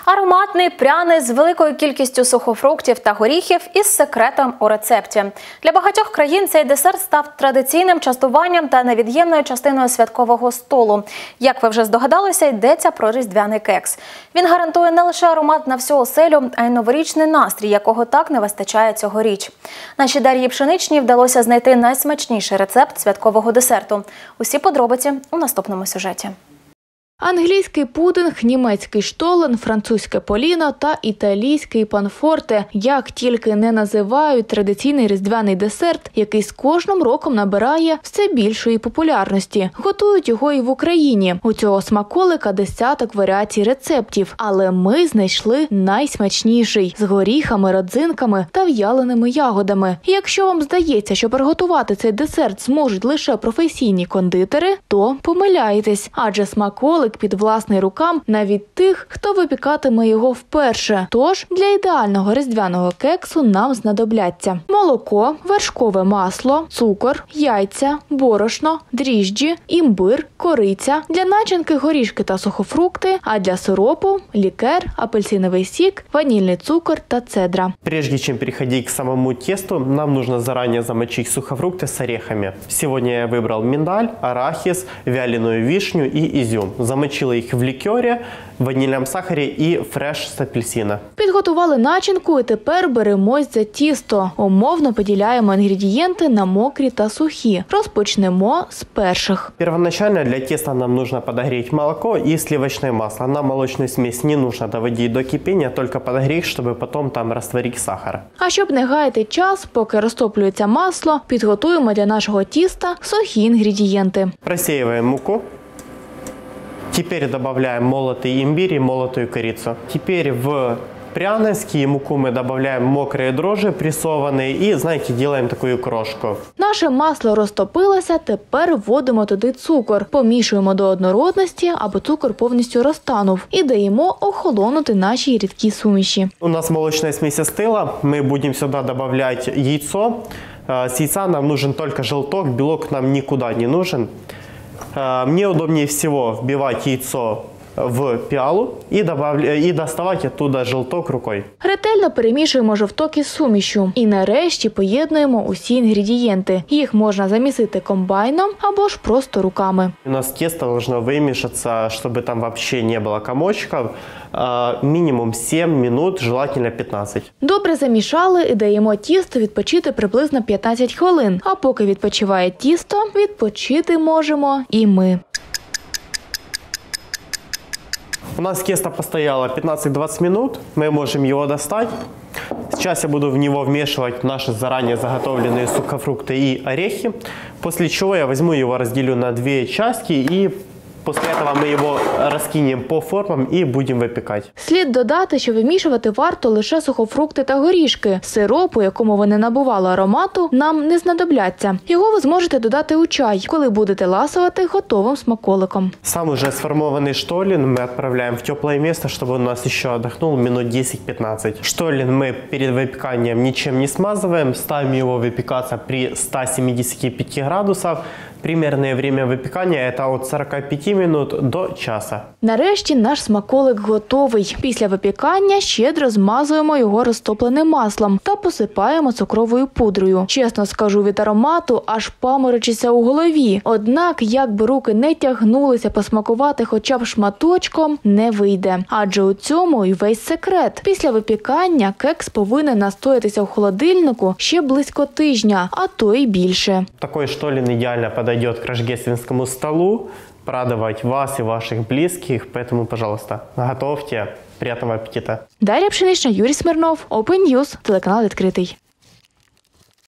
Ароматний, пряний, з великою кількістю сухофруктів та горіхів із секретом у рецепті. Для багатьох країн цей десерт став традиційним частуванням та невід'ємною частиною святкового столу. Як ви вже здогадалися, йдеться про різдвяний кекс. Він гарантує не лише аромат на всю оселю, а й новорічний настрій, якого так не вистачає цьогоріч. Нашій Дар'ї Пшеничній вдалося знайти найсмачніший рецепт святкового десерту. Усі подробиці у наступному сюжеті. Англійський пудинг, німецький штолен, французьке поліно та італійський панфорте. Як тільки не називають традиційний різдвяний десерт, який з кожним роком набирає все більшої популярності. Готують його і в Україні. У цього смаколика десяток варіацій рецептів. Але ми знайшли найсмачніший – з горіхами, родзинками та в'яленими ягодами. І якщо вам здається, що приготувати цей десерт зможуть лише професійні кондитери, то помиляєтесь. Адже смаколик під власний рукам навіть тих, хто випікатиме його вперше. Тож, для ідеального різдвяного кексу нам знадобляться молоко, вершкове масло, цукор, яйця, борошно, дріжджі, імбир, кориця, для начинки горішки та сухофрукти, а для сиропу – лікер, апельсиновий сік, ванільний цукор та цедра. Прежде чем переходить к самому тесту, нам нужно заранее замочить сухофрукты с орехами. Сегодня я выбрал миндаль, арахис, вяленую вишню и изюм. Замочила их в ликере, ванильном сахаре и фреш з апельсина. Підготували начинку і тепер беремось за тісто. Умовно поділяємо інгредієнти на мокрі та сухі. Розпочнемо з перших. Первоначально для теста нам нужно подогреть молоко и сливочное масло. Нам молочную смесь не нужно доводить до кипения, только подогреть, чтобы потом там растворить сахар. А щоб не гаяти час, поки розтоплюється масло, підготуємо для нашого тіста сухі інгредієнти. Просеиваем муку. Теперь добавляем молотый имбирь и молотую корицу. Теперь в пряности и муку мы добавляем мокрые дрожжи прессованные и, знаете, делаем такую крошку. Наше масло розтопилося, тепер вводимо туди цукор. Помішуємо до однородності, аби цукор повністю розтанув. І даємо охолонути нашій рідкій суміші. У нас молочная смесь остыла. Мы будем сюда добавлять яйцо. С яйца нам нужен только желток, белок нам никуда не нужен. Мне удобнее всего вбивать яйцо в піалу і доставати оттуда желток рукою. Ретельно перемішуємо жовток із сумішю. І нарешті поєднуємо усі інгредієнти. Їх можна замісити комбайном або ж просто руками. У нас тесто должно вимішатися, щоб там взагалі не було комочків. Мінімум 7 минут, желательно 15. Добре замішали і даємо тісто відпочити приблизно 15 хвилин. А поки відпочиває тісто, відпочити можемо і ми. У нас тесто постояло 15-20 минут, мы можем его достать. Сейчас я буду в него вмешивать наши заранее заготовленные сухофрукты и орехи, после чего я возьму его, разделю на две части и после этого мы его розкинемо по формам і будемо випікати. Слід додати, що вимішувати варто лише сухофрукти та горішки. Сиропу, якому вони набували аромату, нам не знадобляться. Його ви зможете додати у чай, коли будете ласувати готовим смаколиком. Сам уже сформованный штолен мы отправляем в теплое место, чтобы он у нас еще отдохнул минут 10-15. Штолен мы перед выпеканием ничем не смазываем, ставим его выпекаться при 175 градусах. Примерное время выпекания – это от 45 минут до часа. Нарешті наш смаколик готовий. Після випікання щедро змазуємо його розтопленим маслом та посипаємо цукровою пудрою. Чесно скажу, від аромату аж паморочиться у голові. Однак, як би руки не тягнулися посмакувати хоча б шматочком, не вийде. Адже у цьому і весь секрет. Після випікання кекс повинен настоятися в холодильнику ще близько тижня, а то й більше. Такой штолен идеально подойдет к рождественскому столу, порадовать вас и ваших близких, поэтому, пожалуйста, готовьте. Приятного аппетита. Дар'я Пшенична, Юрій Смирнов, Open News, телеканал «Відкритий».